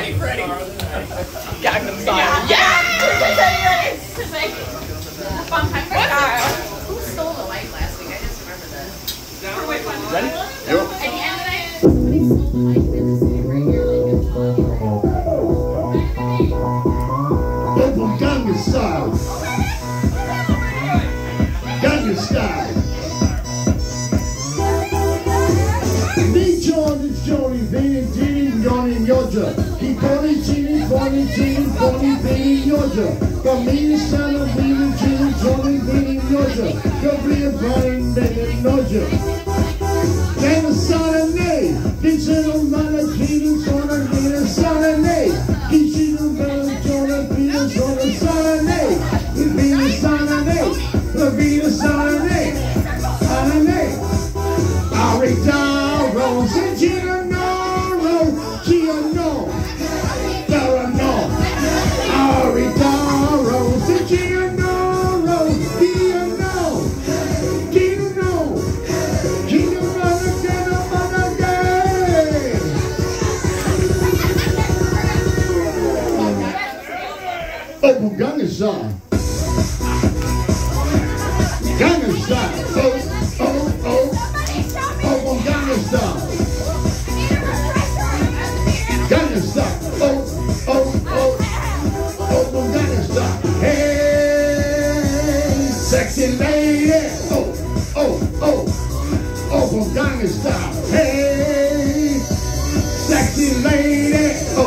Ready. Gangham style. Yeah! Who stole the light last week? I just remember that. Ready? At the end of the night, somebody stole the light and they're just sitting right here like Open Gangham style. Gangham style. Me, John, it's Johnny, Vinny, Dini, Johnny, Yodja. Keep Bonnie, Gini, Bonnie, Gini, Bonnie, Vinny, Yodja. From me, son of Vinny, Gini, Johnny, Vinny, Yodja. Go be a Bryan, Vinny, Yodja. Then the son of Nay, it's in a man of Gini, son of Vinny, son of Nay. He's in a man of John of Vinny, son of Nay. He's been a son of Nay, the Vinny, son of Nay, son of Nay. Aridaro, Gino, Gino, Darano, Aridaro, Gino, Open Gangham style. Gangham style. Open Gangham style. Gangham style. Open Gangham style. Hey, sexy lady. Open Gangham style. Hey, sexy lady.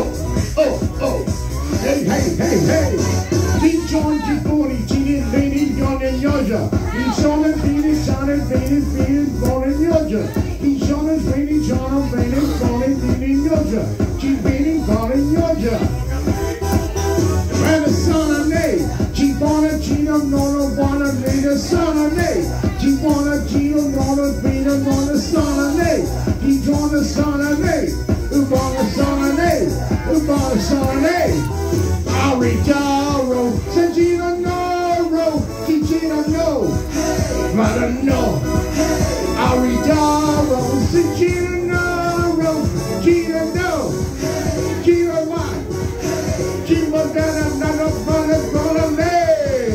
Hey. Deep John, Deep Bonnie, Gini, Vinny, Johnny, Yodja. He's on a Vinny, John, Vinny, Bonnen, Yodja. He's on a Vinny, John, Vinny, Bonnen, Vinny, Yodja. Deep Vinny, Bonnen, Yodja. And the son of Nay, Deep Bonna, Gino, Nono, Bonna, Nina, son of Nay. Deep Bonna, Gino, Nono, Vina, Nona, son of Nay. Deep on the son of Nay. Ubana, son of Nay. Ubana, son of Nay. Aridaro, Gino, Gino, no, but no. Aridaro, Gino, Gino, no, Gino, what? Jimbo, another brother, gonna lay.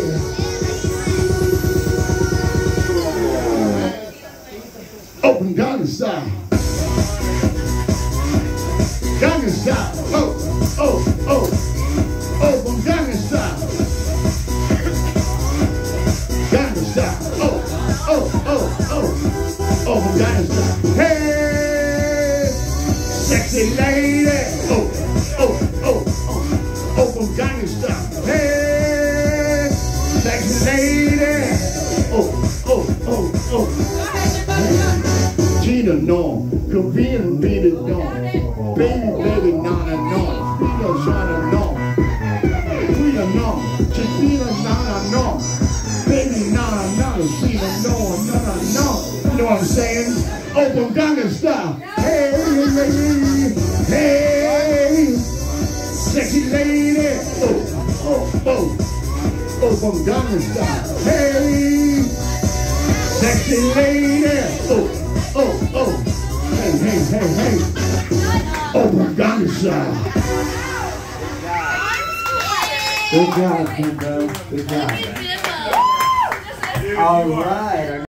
Open Gangham style. Gangham style. Open Gangham style. Gangham style. Open Gangham style. Hey, sexy lady. Open Gangham style. Hey, sexy lady. Gina, no. Convene, beat it, no. Baby, nana, no. Vino, shana, no. Vino, no. Chipina, nana, no. Baby, nana, Vino, no. You know what I'm saying? Open Gangham style. Hey, sexy lady. Open Gangham style. Hey, sexy lady. Hey. Open Gangham style. Good job, Jimbo. Good job. All right.